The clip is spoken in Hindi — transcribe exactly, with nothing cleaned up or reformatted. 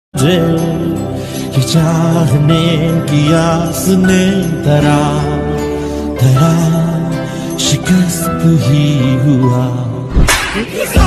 ये चाहने की आस ने धरा धरा शिकस्त ही हुआ।